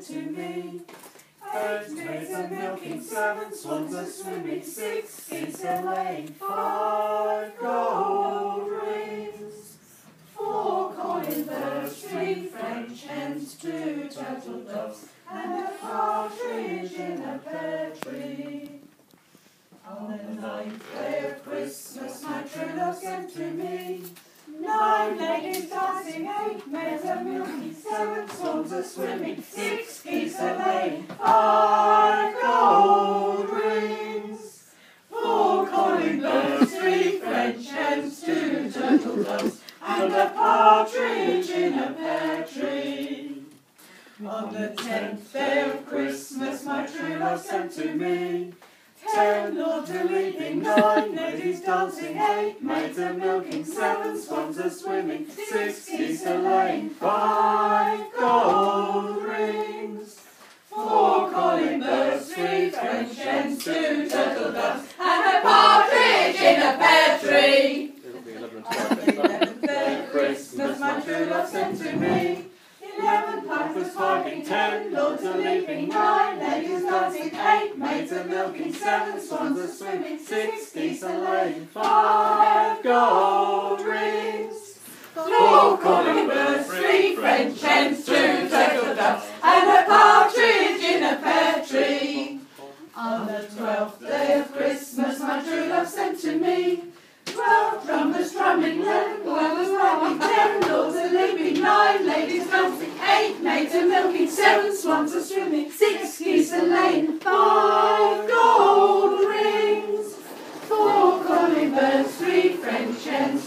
to me. 8 maids a milking, 7 swans a swimming, 6 geese a laying, 5 gold rings, 4 coin birds, 3 French hens, 2 turtle doves, and a partridge in a pear tree. On the 9th day of Christmas, my true love sent to me 9 ladies dancing, 8 maids a milking, 7 swans a swimming, 6 geese a laying, 5 gold rings, 4 calling birds, 3 French hens, 2 turtle doves, and a partridge in a pear tree. On the 10th day of Christmas, my true love sent to me 10 lords a leaping, 9 ladies dancing, 8 maids a milking, 7 swans a swimming, 6 geese a laying, 5 gold rings, 4 calling birds, 3 French hens, 2 turtle doves, and a partridge in a pear tree. On the 11th day of Christmas, my true love sent to me 11 pipers piping, 10 lords a leaping, 9 ladies dancing, 8 maids a milking, 7 swans a swimming, 6 geese a laying, 5 gold rings, 4 calling birds, 3 French hens, 2 turtle doves, and a partridge in a pear tree. On the 12th day of Christmas, my true love sent to me 12 drummers drumming, 11 whalers whacking, 10 lords a leaping, 9 ladies dancing, 8 maids a milking, 7 swans a swimming, 6 geese a laying, 5 gold rings, 4 calling birds, 3 French hens,